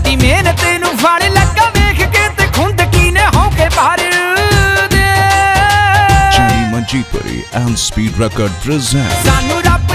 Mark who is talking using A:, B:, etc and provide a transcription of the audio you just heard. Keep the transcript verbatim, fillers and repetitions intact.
A: ਸਾਡੀ ਮਿਹਨਤ ਨੂੰ ਫਲ ਲੱਗਾ ਵੇਖ ਕੇ ਤੇ ਖੁੰਦ ਕੀ ਨੇ ਹੋ ਕੇ ਭਰ ਦੇ।
B: Manjeepuri and Speed Record present
A: ਸਾਨੂੰ ਰੱਬ